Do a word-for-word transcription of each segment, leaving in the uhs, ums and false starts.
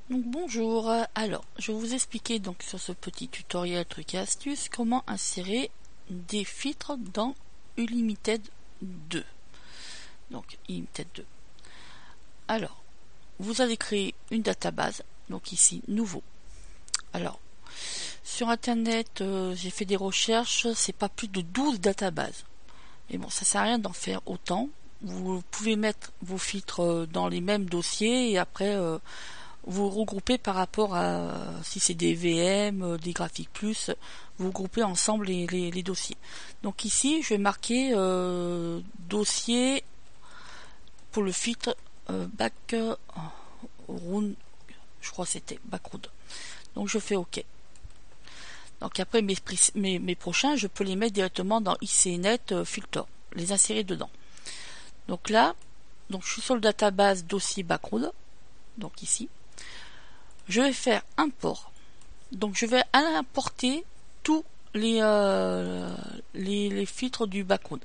Donc bonjour, alors je vais vous expliquer donc sur ce petit tutoriel truc et astuce comment insérer des filtres dans Unlimited deux. Donc Unlimited deux. Alors, vous allez créer une database, donc ici nouveau. Alors, sur internet, euh, j'ai fait des recherches, c'est pas plus de douze databases. Mais bon, ça sert à rien d'en faire autant. Vous pouvez mettre vos filtres dans les mêmes dossiers et après euh, vous regroupez par rapport à si c'est des V M, des graphiques plus, vous groupez ensemble les, les, les dossiers. Donc ici je vais marquer euh, dossier pour le filtre euh, background, je crois que c'était background. Donc je fais OK. Donc après mes, mes, mes prochains, je peux les mettre directement dans I C Net euh, Filter, les insérer dedans. Donc là, donc je suis sur le database dossier background, donc ici. Je vais faire import. Donc je vais importer tous les, euh, les, les filtres du background.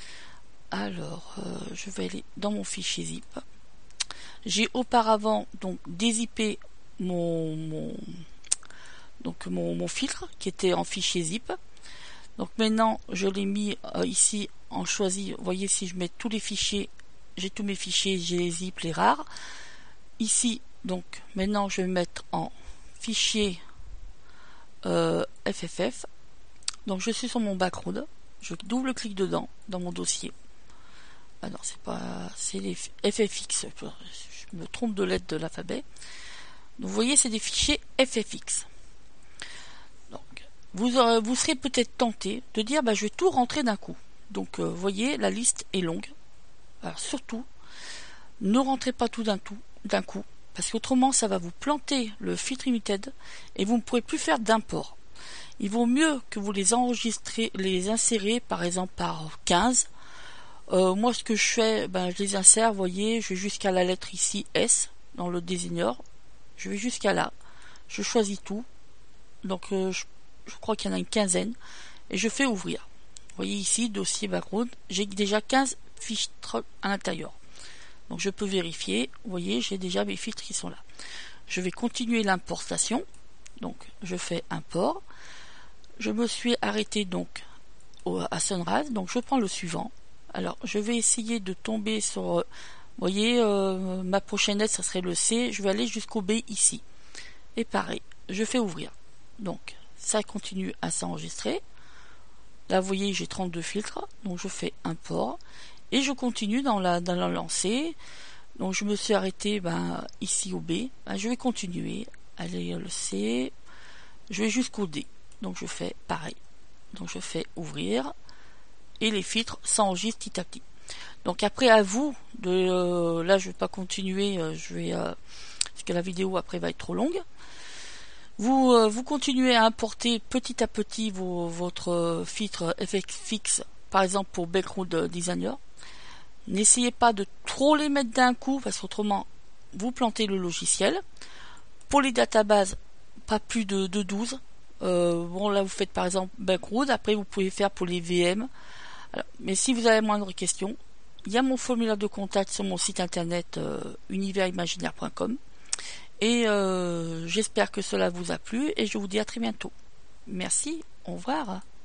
Alors euh, je vais aller dans mon fichier zip. J'ai auparavant donc dézippé mon, mon donc mon, mon filtre qui était en fichier zip. Donc maintenant je l'ai mis euh, ici en choisi. Vous voyez, si je mets tous les fichiers, j'ai tous mes fichiers, j'ai les zip, les rares. Ici donc maintenant je vais mettre en fichier euh, F F F. Donc je suis sur mon background, je double clique dedans dans mon dossier. Ah non, c'est pas, c'est les F F X, je me trompe de lettre de l'alphabet. Donc vous voyez, c'est des fichiers F F X. Donc vous aurez, vous serez peut-être tenté de dire bah je vais tout rentrer d'un coup. Donc euh, vous voyez, la liste est longue. Alors surtout, ne rentrez pas tout d'un tout d'un coup, parce qu'autrement ça va vous planter le filtre Unlimited et vous ne pourrez plus faire d'import. Il vaut mieux que vous les enregistrez, les insérez par exemple par quinze. Euh, moi ce que je fais, ben, je les insère, vous voyez, je vais jusqu'à la lettre ici S dans le désigneur. Je vais jusqu'à là, je choisis tout. Donc euh, je, je crois qu'il y en a une quinzaine et je fais ouvrir. Vous voyez ici, dossier background, j'ai déjà quinze filtres à l'intérieur. Donc je peux vérifier, vous voyez, j'ai déjà mes filtres qui sont là. Je vais continuer l'importation. Donc je fais import. Je me suis arrêté donc au, à Sunrise, donc je prends le suivant. Alors je vais essayer de tomber sur, vous voyez, euh, ma prochaine lettre, ça serait le C. Je vais aller jusqu'au B ici. Et pareil, je fais ouvrir. Donc ça continue à s'enregistrer. Là vous voyez, j'ai trente-deux filtres, donc je fais import. Et je continue dans la, dans la lancée. Donc je me suis arrêté ben, ici au B. Ben, je vais continuer. Allez, le C. Je vais jusqu'au D. Donc je fais pareil. Donc je fais ouvrir. Et les filtres s'enregistrent petit à petit. Donc après à vous de euh, là je vais pas continuer. Euh, je vais euh, parce que la vidéo après va être trop longue. Vous euh, vous continuez à importer petit à petit vos, votre filtre F F X, par exemple pour Background Designer. N'essayez pas de trop les mettre d'un coup parce qu'autrement vous plantez le logiciel. Pour les databases, pas plus de, de douze. Euh, bon là vous faites par exemple Background, après vous pouvez faire pour les V M. Alors, mais si vous avez moindre question, il y a mon formulaire de contact sur mon site internet euh, univers imaginaire point com. Et euh, j'espère que cela vous a plu et je vous dis à très bientôt. Merci, au revoir.